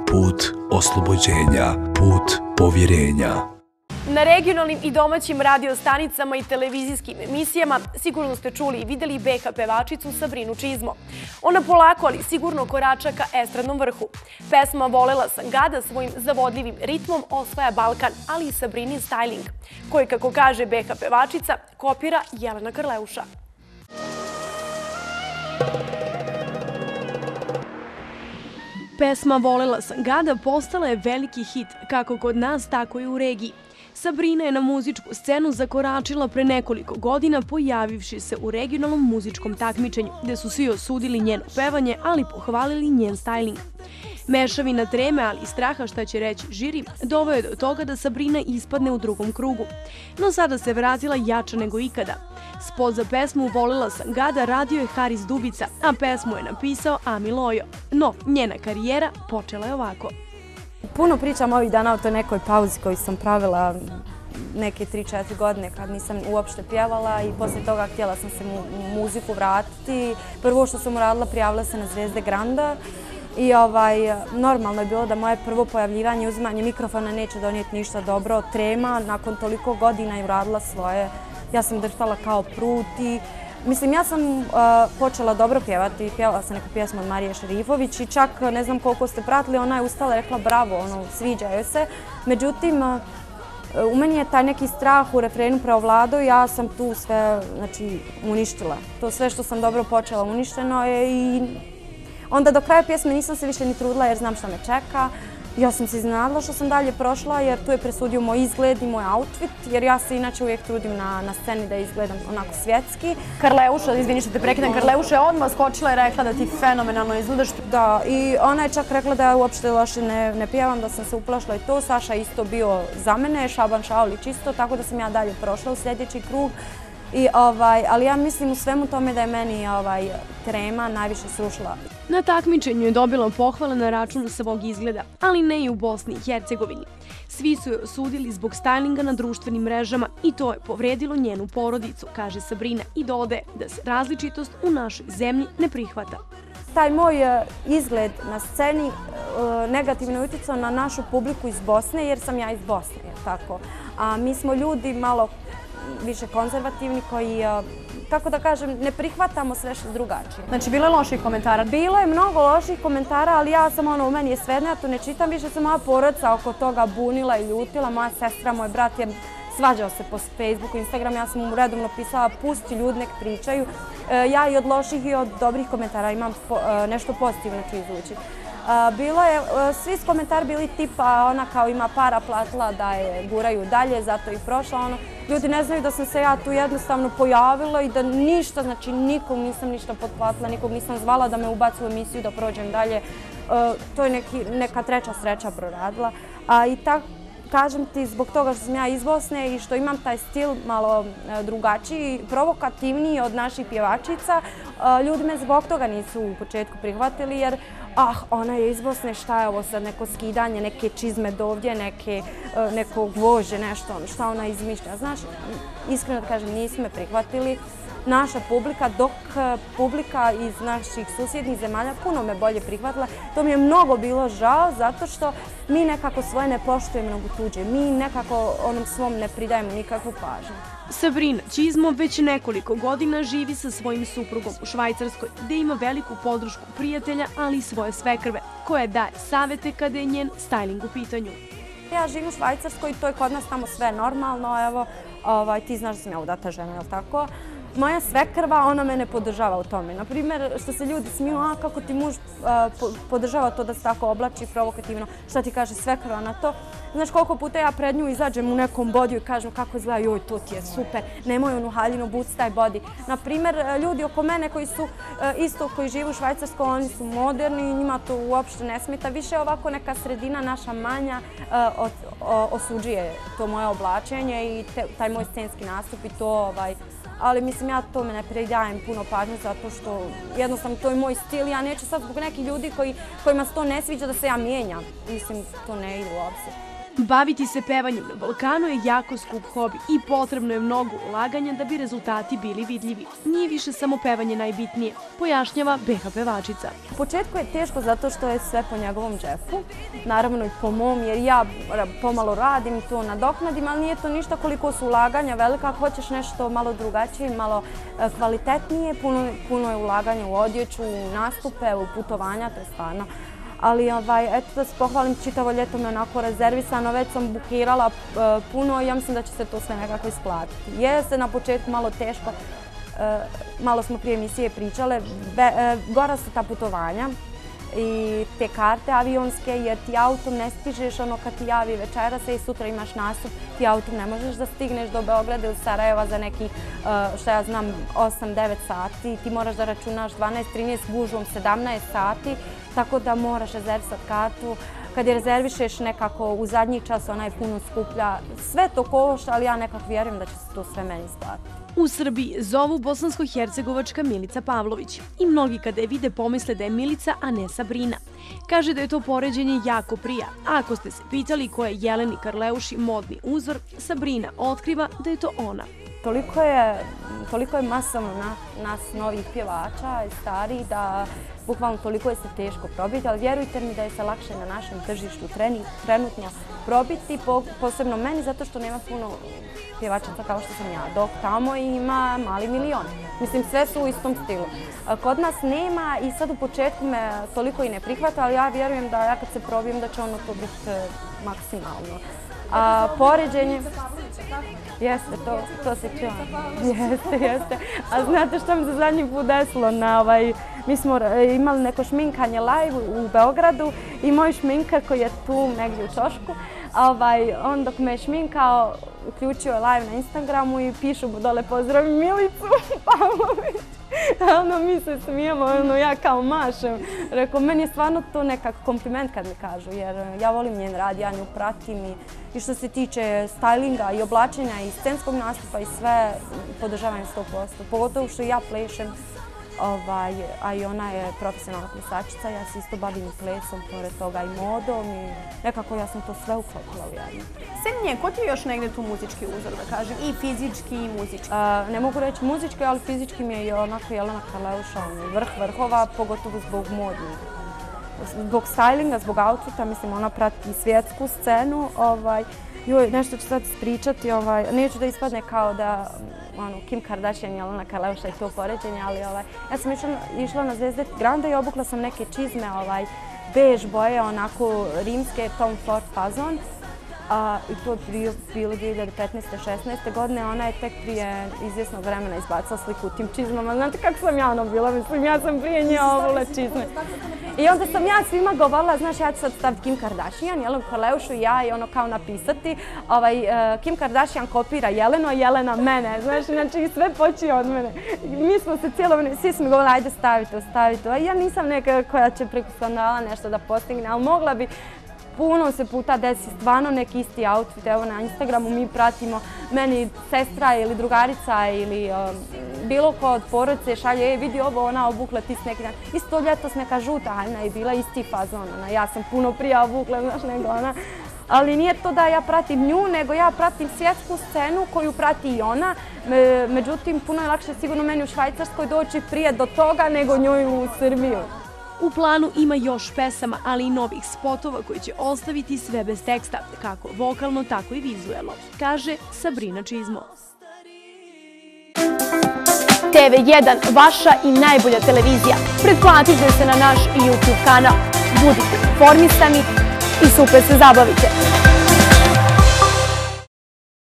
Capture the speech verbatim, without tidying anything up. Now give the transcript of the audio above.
put oslobođenja, put povjerenja. Na regionalnim i domaćim radio stanicama i televizijskim emisijama sigurno ste čuli i vidjeli B H pevačicu Sabrinu Čizmo. Ona polako, ali sigurno korača ka estradnom vrhu. Pesma Volela sam gada svojim zavodljivim ritmom osvaja Balkan, ali i Sabrinin styling, koji, kako kaže B H pevačica, kopira Jelena Karleuša. Pesma Volela sam gada postala je veliki hit, kako kod nas, tako i u regiji. Sabrina je na muzičku scenu zakoračila pre nekoliko godina, pojavivši se u regionalnom muzičkom takmičenju, gde su svi osudili njeno pevanje, ali pohvalili njen styling. Mešavina treme, ali i straha šta će reći žiri, doveo je do toga da Sabrina ispadne u drugom krugu. No sada se vratila jača nego ikada. Spot za pesmu Volela sam gada radio je Haris Dubica, a pesmu je napisao Ami Lojo. No, njena karijera počela je ovako. Puno pričam ovih dana o toj nekoj pauzi koju sam pravila neke tri četiri godine kad nisam uopšte pjevala i poslije toga htjela sam se u muziku vratiti. Prvo što sam uradila, prijavila se na Zvezde Granda i normalno je bilo da moje prvo pojavljivanje i uzimanje mikrofona neće donijeti ništa dobro. Trema, nakon toliko godina je uradila svoje. Ja sam drhtala kao prut i mislim, ja sam počela dobro pjevati, pjevala sam neku pjesmu od Marije Šerifović i čak ne znam koliko ste pratili, ona je ustala i rekla bravo, sviđa joj se. Međutim, u meni je taj neki strah u refrenu preovladao i ja sam tu sve uništila. To sve što sam dobro počela uništeno je i onda do kraja pjesme nisam se više ni trudila jer znam šta me čeka. Ja sam se iznenadila što sam dalje prošla jer tu je presudio moj izgled i moj outfit jer ja se inače uvijek trudim na sceni da izgledam onako svjetski. Karleuša, izvini što te prekidam, Karleuša je odmah skočila i rekla da ti fenomenalno izgledaš. Da, i ona je čak rekla da ja uopšte loše ne pjevam, da sam se uplašila i to. Saša isto bio za mene, Šaban Šaulić isto, tako da sam ja dalje prošla u sljedeći krug. Ali ja mislim u svemu tome da je meni trema najviše srušila. Na takmičenju je dobila pohvale na račun svog izgleda, ali ne i u Bosni i Hercegovini. Svi su je osudili zbog stylinga na društvenim mrežama i to je povredilo njenu porodicu, kaže Sabrina i dodaje da se različitost u našoj zemlji ne prihvata. Taj moj izgled na sceni negativno je utjecao na našu publiku iz Bosne jer sam ja iz Bosne, tako. A mi smo ljudi malo više konzervativni koji, tako da kažem, ne prihvatamo sve što je drugačije. Znači, bilo je loših komentara? Bilo je mnogo loših komentara, ali ja sam ono, u meni je svejedno, ja to ne čitam, više sam moja porodica oko toga bunila i ljutila, moja sestra, moj brat je svađao se po Facebooku, Instagramu, ja sam mu redovno pisala, pusti ljudi, nek pričaju. Ja i od loših i od dobrih komentara imam nešto pozitivno ću izvući. Bilo je, svi s komentari bili tipa ona kao ima para, platila da je guraju dalje, zato i prošla. Ljudi ne znaju da sam se ja tu jednostavno pojavila i da ništa, znači nikog nisam ništa potplatila, nikog nisam zvala da me ubaci u emisiju da prođem dalje. To je neka treća sreća proradila. I tako kažem ti, zbog toga što sam ja iz Bosne i što imam taj stil malo drugačiji, provokativniji od naših pjevačica, ljudi me zbog toga nisu u početku prihvatili jer ah, ona je iz Bosne, šta je ovo sad, neko skidanje, neke čizme dovdje, neko gvožđe, nešto, šta ona izmišlja. Znaš, iskreno da kažem, nisu me prihvatili. Naša publika, dok publika iz naših susjednih zemalja puno me bolje prihvatila. To mi je mnogo bilo žao zato što mi nekako svoje ne poštujemo mnogo tuđe. Mi nekako onom svom ne pridajemo nikakvu pažnju. Sabrina Čizmo već nekoliko godina živi sa svojim suprugom u Švajcarskoj, gde ima veliku podršku prijatelja, ali i svoje svekrve, koje daje savete kada je njen styling u pitanju. Ja živim u Švajcarskoj i to je kod nas tamo sve normalno, evo, ti znaš da sam ja udata žena, je li tako? Moja svekrva, ona mene podržava u tome. Naprimjer, što se ljudi smiju, a kako ti muž podržava to da se tako oblači provokativno, šta ti kaže svekrva na to. Znaš koliko puta ja pred nju izađem u nekom bodiju i kažem kako izgleda, joj, to ti je super, nemoj onu haljinu, buci taj body. Naprimjer, ljudi oko mene koji su isto, koji žive u Švajcarskoj, oni su moderni i njima to uopšte ne smeta. Više ovako neka sredina, naša manja, osuđuje to moje oblačenje i taj moj scenski nastup i to, ali mislim ja tome ne pridajem puno pažnje zato što jednostavno to je moj stil i ja neću sad zbog nekih ljudi kojima se to ne sviđa da se ja mijenjam. Mislim, to ne ide uopšte. Baviti se pevanjem na Balkanu je jako skup hobi i potrebno je mnogo ulaganja da bi rezultati bili vidljivi. Nije više samo pevanje najbitnije, pojašnjava B H pevačica. U početku je teško zato što je sve po njegovom džepu, naravno i po mom, jer ja pomalo radim i to nadoknadim, ali nije to ništa koliko su ulaganja velika. Ako hoćeš nešto malo drugačije, malo kvalitetnije, puno, puno je ulaganja u odjeću, u nastupe, u putovanja, to je stvarno. Ali ovaj, eto da se pohvalim, čitavo ljeto me onako rezervisano, već sam bukirala uh, puno i ja mislim da će se to sve nekako isplatiti. Je se na početku malo teško, uh, malo smo prije emisije pričale, Be, uh, gora su ta putovanja i te karte avionske, jer ti autom ne stižeš, ono kad ti javi večeras i sutra imaš nastup, ti autom ne možeš da stigneš do Beograda ili Sarajeva za nekih, uh, što ja znam, osam devet sati, ti moraš da računaš dvanaest trinaest gužvom sedamnaest sati, tako da moraš rezervisati kartu. Kad je rezervišeš nekako u zadnji čas, ona je puno skuplja. Sve to košta, ali ja nekako vjerujem da će se to sve meni isplatiti. U Srbiji zovu bosansko-hercegovačka Milica Pavlović i mnogi kada je vide pomisle da je Milica, a ne Sabrina. Kaže da je to poređenje jako prija. A ako ste se pitali ko je Jeleni Karleuši modni uzor, Sabrina otkriva da je to ona. Toliko je, toliko je masovno na, nas novih pjevača i starih da bukvalno toliko je se teško probiti, ali vjerujte mi da je se lakše na našem tržištu treni, trenutno probiti, po, posebno meni, zato što nema puno pjevačica kao što sam ja, dok tamo ima mali milion. Mislim, sve su u istom stilu. Kod nas nema i sad u početku me toliko i ne prihvata, ali ja vjerujem da ja kad se probijem da će ono to biti maksimalno. A poređenje... Jeste, to, to se čuva. Jeste, jeste. A znate što mi se zadnji put desilo? Na, ovaj, mi smo imali neko šminkanje live u Beogradu i moj šminkar koji je tu negdje u ćošku, ovaj, on dok me je šminkao, uključio je live na Instagramu i pišu mu dole pozdravi Milicu Pavlović. Ono, mi se smijemo, ono, ja kao mašem. Rekao, meni je stvarno to nekak kompliment kad mi kažu, jer ja volim njen rad, ja nju pratim i, i što se tiče stylinga i oblačenja i scenskog nastupa i sve, podržavam sto posto. Pogotovo što ja plešem, ovaj, a i ona je profesionalna plesačica, ja se isto bavim i plesom, pored toga i modom i nekako ja sam to sve uklopila u jedno. Sem nje, ko ti je još negdje tu muzički uzor, da kažem, i fizički i muzički? A, ne mogu reći muzički, ali fizički mi je i onako Jelena Karleuša, vrh vrhova, pogotovo zbog modnih. Zbog stylinga, zbog outfita, mislim, ona prati svjetsku scenu. Ovaj, joj, nešto ću sad ispričati, ovaj, neću da ispadne kao da ono, Kim Kardashian, Jelena Karleuša i to poređenje, ali ovaj, ja sam išla, išla na Zvezde Grande i obukla sam neke čizme, ovaj, bež boje, onako rimske, Tom Ford fazon. A, I to je bilo dvije hiljade petnaeste šesnaeste godine, ona je tek prije izvjesnog vremena izbacila sliku u tim čizmama. Znate kako sam ja ono bila, mislim, ja sam prije nje ovule čizme. I onda sam ja svima govorila, znaš, ja ću sad staviti Kim Kardashian, Jelenu Karleušu i ja i ono kao napisati, ovaj, uh, Kim Kardashian kopira Jelenu, a Jelena mene, znaš, znači sve počije od mene. Mi smo se cijelo vreme, svi smo govorili, ajde stavite, stavite. Ja nisam neka koja će preko skandala nešto da postigne, ali mogla bi. Puno se puta desi stvarno neki isti outfit, evo na Instagramu mi pratimo, meni sestra ili drugarica ili um, bilo ko od porodice šalje, e, vidi ovo, ona obukla, ti s neki dan. Isto ljetos neka žuta haljna je bila isti fazon, ona, ja sam puno prije obukla, znaš, nego ona. Ali nije to da ja pratim nju, nego ja pratim svjetsku scenu koju prati i ona. Međutim, puno je lakše sigurno meni u Švajcarskoj doći prije do toga nego njoj u Srbiju. U planu ima još pesama, ali i novih spotova koji će ostaviti sve bez teksta, kako vokalno, tako i vizuelno, kaže Sabrina Čizmo. T V jedan, vaša i najbolja televizija. Pretplatite se na naš YouTube kanal. Budite informisani i super se zabavite.